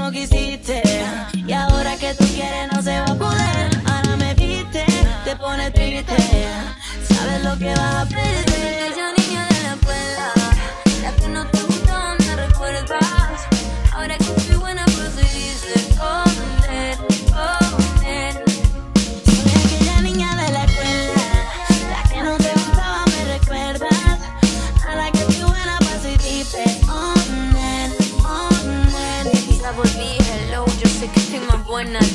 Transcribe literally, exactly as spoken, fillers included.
como quisiste. Y ahora que tú quieres no se va a poder. Ahora me viste, te pones triste. Sabes lo que vas a perder. Esa niña de la escuela, la que no te gustaba, me recuerdas. Ahora que soy buena pues soy dice con él, con él. Soy aquella niña de la escuela, la que no te gustaba, me recuerdas. Ahora que soy buena pues soy dice on él, on él. Quizá volví, hello, yo sé que estoy más buena.